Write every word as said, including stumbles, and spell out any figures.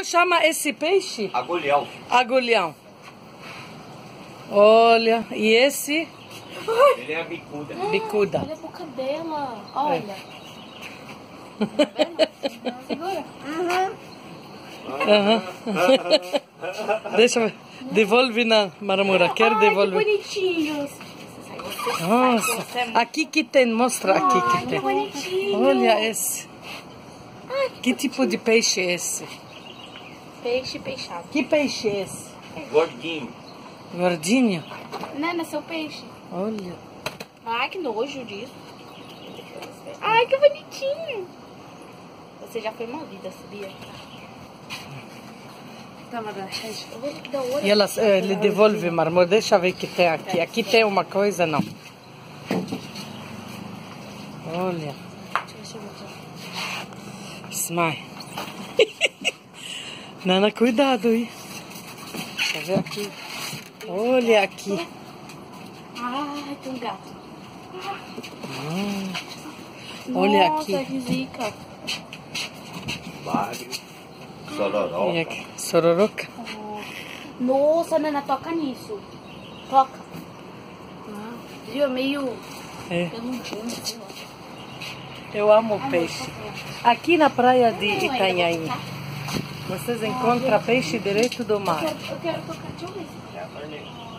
Como chama esse peixe? Agulhão. Agulhão. Olha, e esse? Ele é a bicuda. Bicuda. Olha a boca dela. Olha. É. Tá vendo? Segura. Uhum. Deixa eu ver. Devolve na marmura. Quero devolver. Ai, que bonitinhos. Nossa. Aqui que tem. Mostra aqui que Ai, que tem. bonitinho. Olha esse. Que tipo de peixe é esse? Peixe peixado. Que peixe é esse? Gordinho. Gordinho? Né, não é seu peixe? Olha. Ai, que nojo disso. Ai, que bonitinho. Você já foi mordida, sabia? Tá, mas olha que da hora. E ela, ele devolve marmura. Deixa eu ver o que tem aqui. Aqui tem uma coisa, não. Olha. Smile. Nana, cuidado aí. Deixa eu ver aqui. Olha aqui. Ai, tem um gato. Hum. Olha Nossa, aqui. que zica. Bagre. Sororó. E aqui. Sororoca. Nossa, Nana, toca nisso. Toca. Ah, viu? É meio... É. peludinho, sei lá. Eu amo Ai, peixe. moça, Aqui na praia de Não, ainda vou Itanhaém, tocar. vocês encontram peixe direto do Eu mar. quero, eu quero tocar. Deixa eu ver.